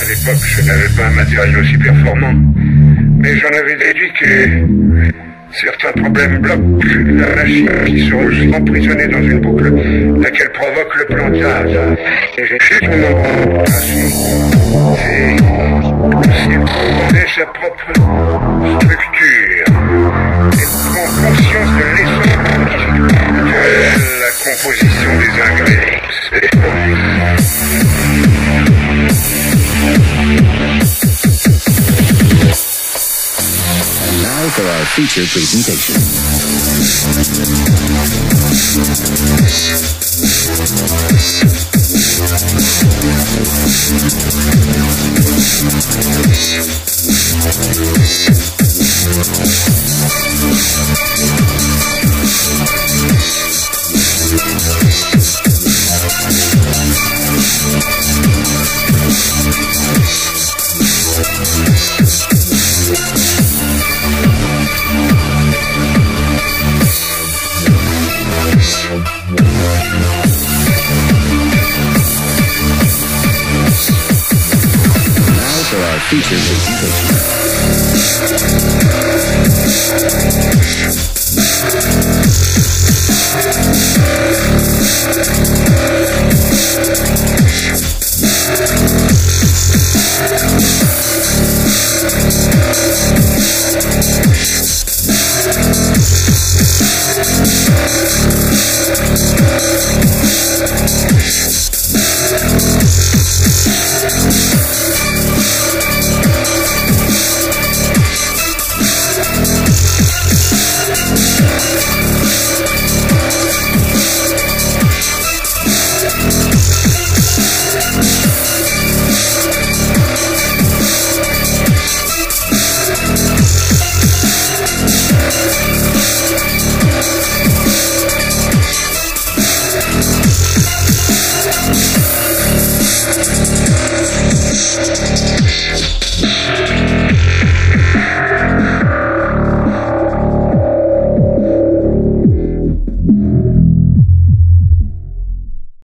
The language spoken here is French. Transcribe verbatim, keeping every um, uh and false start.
l'époque, je n'avais pas un matériel aussi performant. Mais j'en avais déduit que certains problèmes bloquent la machine qui se retrouve emprisonnée dans une boucle, laquelle provoque le plantage. Et j'ai fait mon opération. C'est c'est sa propre structure. Et prend conscience de l'essence de la composition des ingrédients. And now for our feature presentation. Feature presentation.